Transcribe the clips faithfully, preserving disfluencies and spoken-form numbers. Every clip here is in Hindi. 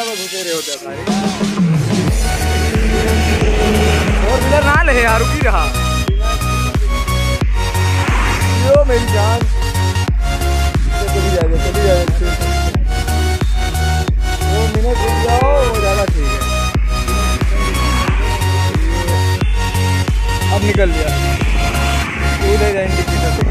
में घुसे रहे होते सारे। और बिना ना ले यार, रुकी रहा यो मेरी जान। चली जाएगा चली जाएगा, दो मिनट रुक जाओ, वो ज़्यादा ठीक है। अब निकल लिया, कूदे जाए इंडिकेटर से।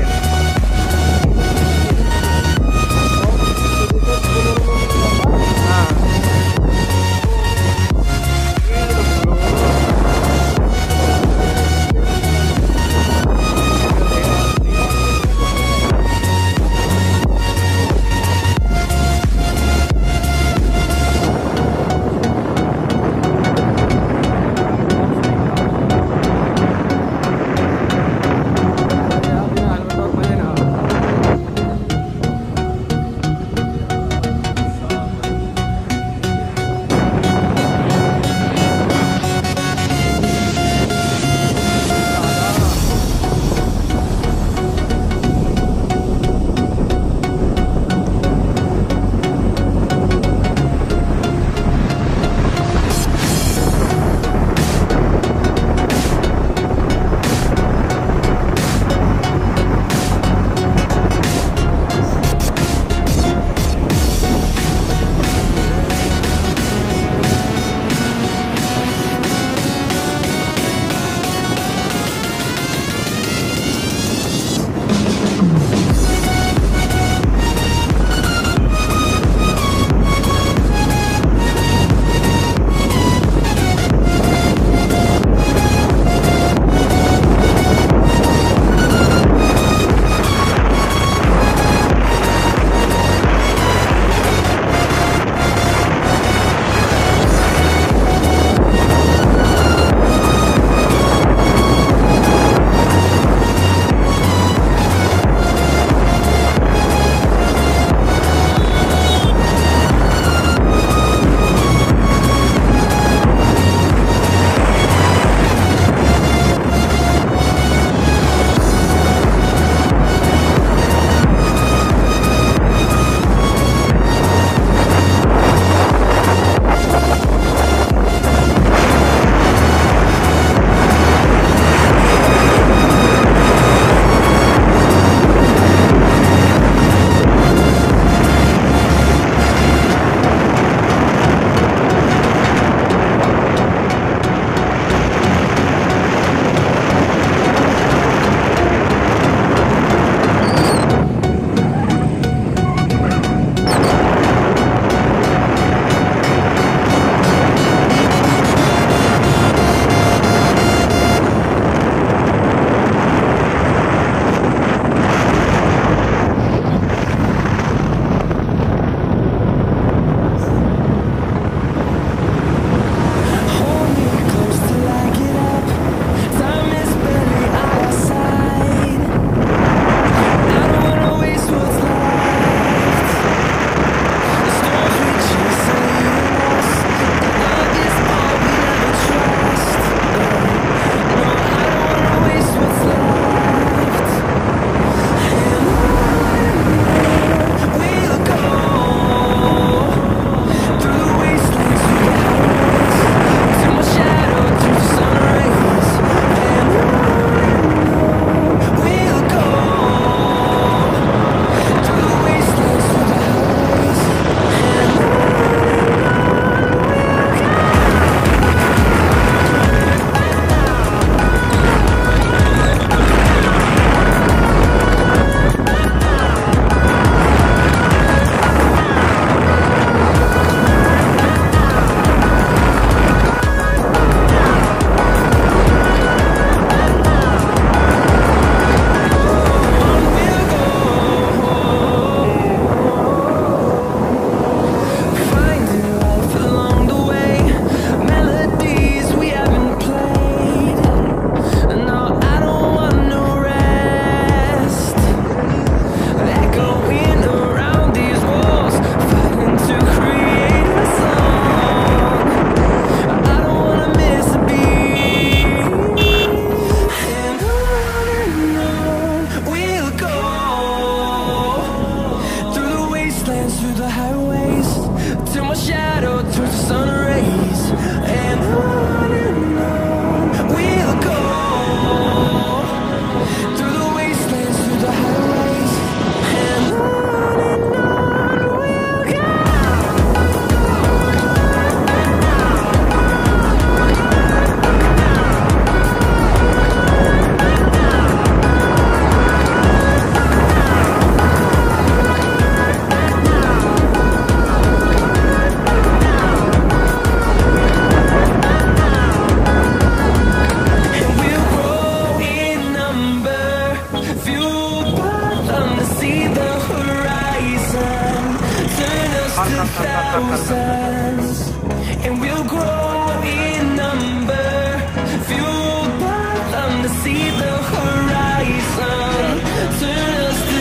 we'll grow in number, fueled by them to see the horizon, turn us to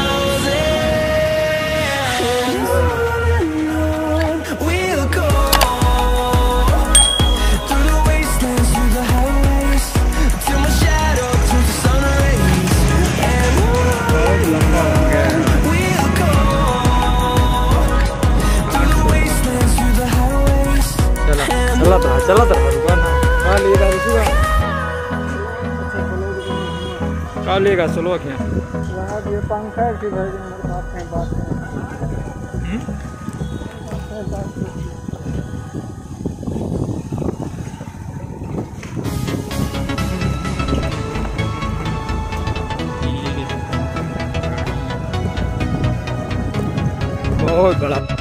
thousands. On and on we'll go, through the wastelands, through the highways, till my shadow turns to sun rays. And on and on we'll go, through the wastelands, through the highways. चला चला था चला था रुका ना कहाँ लेगा रुका कहाँ लेगा चलो क्या वहाँ ये पंखा की भाई मेरे पास कहीं बात बहुत बड़ा